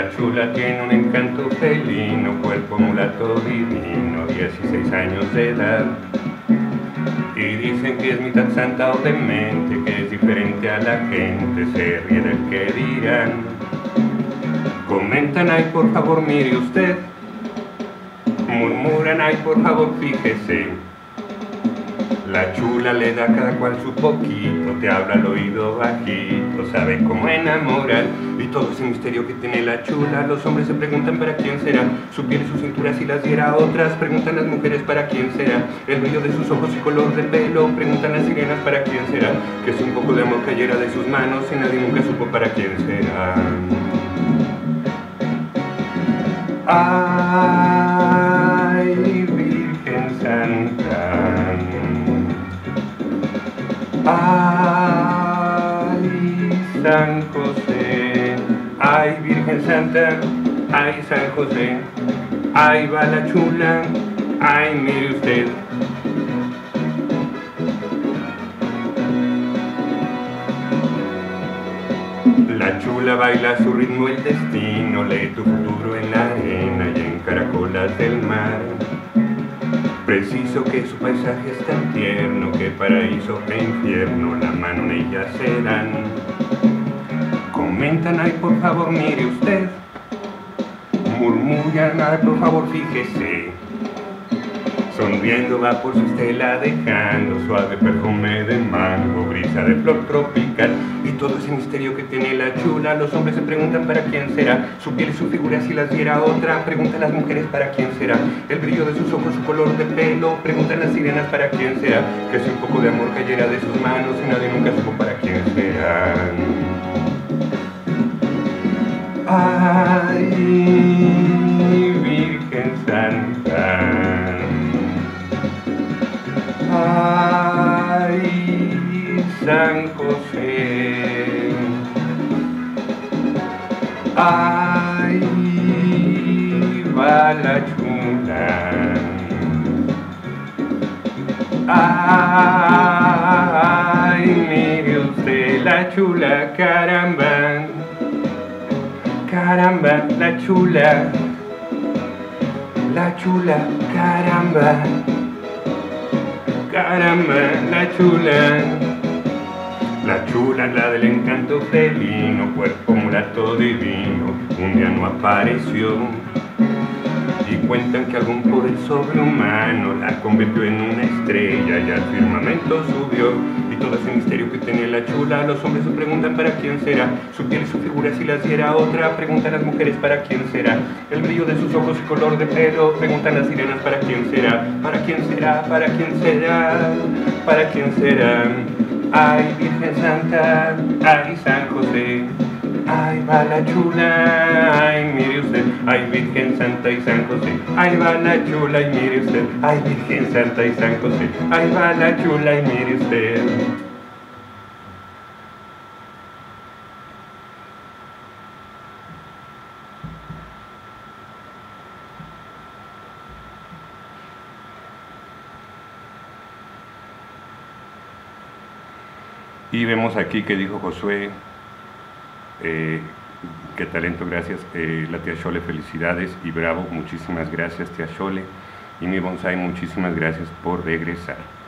La chula tiene un encanto felino, cuerpo mulato divino, 16 años de edad. Y dicen que es mitad santa o demente, que es diferente a la gente, se ríe del que dirán. Comentan, ay por favor mire usted, murmuran, ay por favor fíjese. La chula le da a cada cual su poquito, te habla al oído bajito, sabe cómo enamorar. Y todo ese misterio que tiene la chula, los hombres se preguntan para quién será. Su piel y su cintura si las diera a otras, preguntan las mujeres para quién será. El brillo de sus ojos y color de pelo, preguntan las sirenas para quién será. Que si un poco de amor cayera de sus manos y nadie nunca supo para quién será. Ay, Virgen Santa. Ay, San José, ay, Virgen Santa, ay, San José, ahí va la chula, ay, mire usted. La chula baila a su ritmo el destino, lee tu futuro en la arena y en caracolas del mar. Preciso que su paisaje es tan tierno, que paraíso e infierno la mano en ella se dan. Comentan, ay por favor mire usted, murmuran, ay por favor fíjese. Sonriendo va por su estela dejando suave perfume de mango, brisa de flor tropical. Y todo ese misterio que tiene la chula, los hombres se preguntan para quién será. Su piel y su figura si las diera otra, preguntan las mujeres para quién será. El brillo de sus ojos, su color de pelo, preguntan las sirenas para quién será. Que si un poco de amor cayera de sus manos y nadie nunca supo para quién será. Ay, Virgen Santa. Ay, San José, ay, va la chula, ay, mire usted la chula, caramba, caramba, la chula, caramba. Caramba, la chula, la del encanto felino, cuerpo mulato divino, un día no apareció. Y cuentan que algún poder sobrehumano la convirtió en una estrella y al firmamento subió. Y todo ese misterio que tenía la chula, los hombres se preguntan para quién será. Su piel y su figura si las diera otra, preguntan las mujeres para quién será. El brillo de sus ojos y color de pelo, preguntan las sirenas para quién será. Para quién será, para quién será, para quién será. Ay, Virgen Santa, ay, San José, ahí va la chula, ay, mire usted, ay, Virgen Santa y San José, ahí va la chula y mire usted, ay, Virgen Santa y San José, ahí va la chula y mire usted. Y vemos aquí que dijo Josué, qué talento, gracias, la tía Chole, felicidades, y bravo, muchísimas gracias tía Chole, y mi bonsai, muchísimas gracias por regresar.